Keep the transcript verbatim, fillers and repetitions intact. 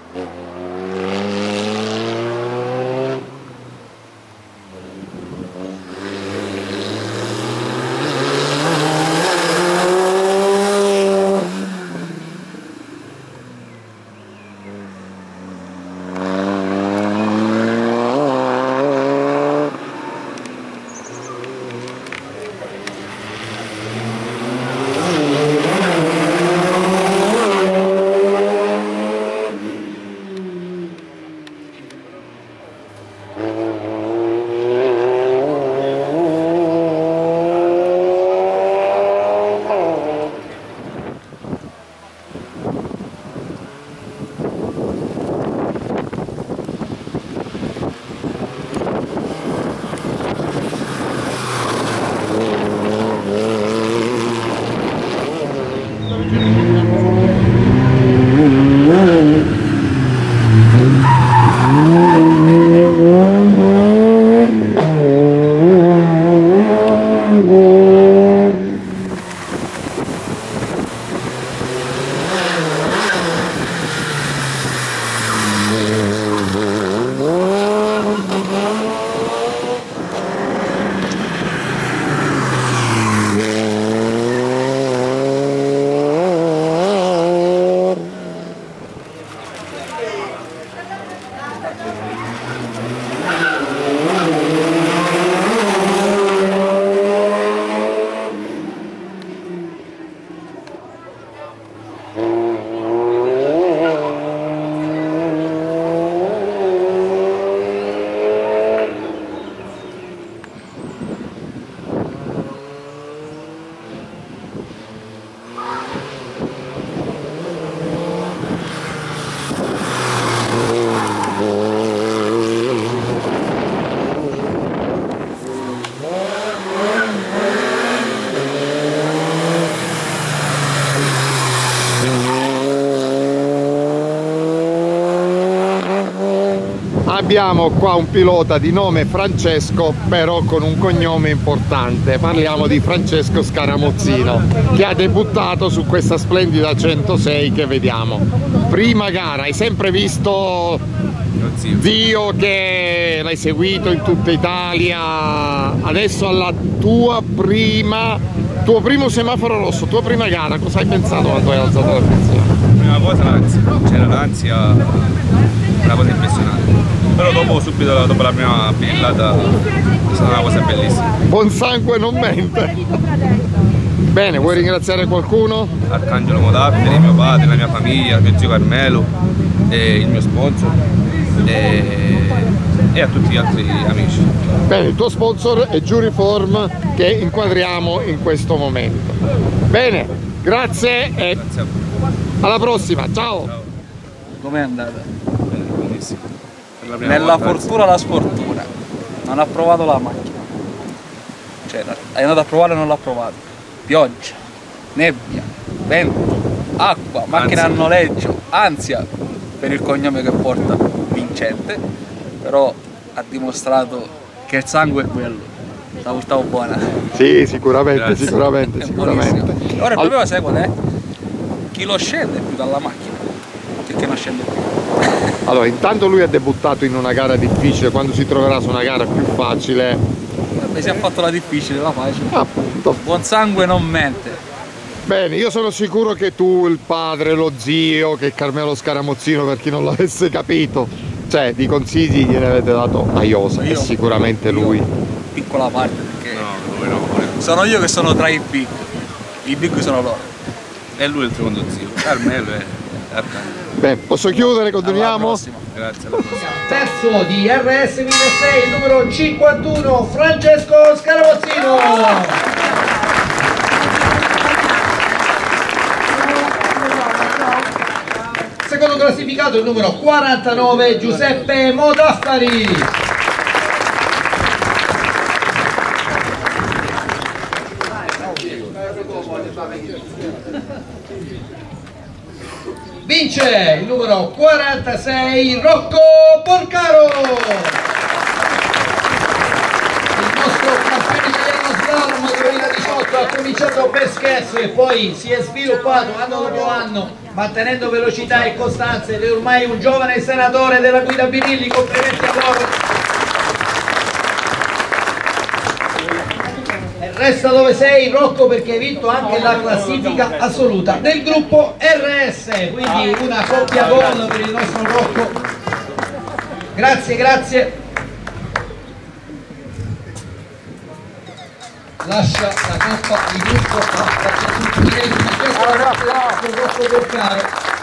Abbiamo qua un pilota di nome Francesco, però con un cognome importante. Parliamo di Francesco Scaramozzino, che ha debuttato su questa splendida centosei che vediamo. Prima gara, hai sempre visto zio, zio che l'hai seguito in tutta Italia, adesso alla tua prima, tuo primo semaforo rosso, tua prima gara, cosa hai pensato quando hai alzato la frizione? Prima cosa l'ansia, c'era l'ansia, una cosa impressionante. Però dopo, subito dopo la prima pillata, è stata una cosa bellissima. Buon sangue non mente. Bene, vuoi ringraziare qualcuno? Arcangelo Modafferi, mio padre, la mia famiglia, mio zio Carmelo, e il mio sponsor e, e a tutti gli altri amici. Bene, il tuo sponsor è Giuriform, che inquadriamo in questo momento. Bene, grazie e grazie a voi. Alla prossima, ciao! Ciao. Com'è andata? Bene, buonissimo. Nella fortuna la sfortuna, non ha provato la macchina, cioè è andato a provare e non l'ha provato. Pioggia, nebbia, vento, acqua, macchina a noleggio, ansia per il cognome che porta, vincente, però ha dimostrato che il sangue è quello. Stavo, stavo buona. Sì, sicuramente, Grazie. sicuramente, sicuramente. Ora il problema sai qual è? Chi lo scende più dalla macchina, perché non scende più. Allora, intanto lui ha debuttato in una gara difficile, quando si troverà su una gara più facile... Vabbè, si è fatto la difficile, la facile. Appunto. Buon sangue non mente. Bene, io sono sicuro che tu, il padre, lo zio, che è Carmelo Scaramozzino, per chi non l'avesse capito, cioè di consigli gliene avete dato a Iosa, e sicuramente io, lui. Piccola parte, perché No, lui no. sono io che sono tra i big, i big sono loro. E lui è il secondo zio, Carmelo e Arcangelo. Beh, posso chiudere, continuiamo? Grazie, alla prossima. Terzo di R S milleseicento, numero cinquantuno, Francesco Scaramozzino. Secondo classificato il numero quarantanove, Giuseppe Modaffari. Vince il numero quarantasei, Rocco Porcaro. Il nostro campione italiano slalom duemiladiciotto ha cominciato per scherzo e poi si è sviluppato anno dopo anno, mantenendo velocità e costanza, ed è ormai un giovane senatore della guida Birilli. Complimenti a loro. E resta dove sei, Rocco, perché hai vinto anche la classifica assoluta del gruppo R S, quindi una coppia gol per il nostro Rocco. Grazie, grazie. Lascia la coppa di gruppo a Rocco Porcaro.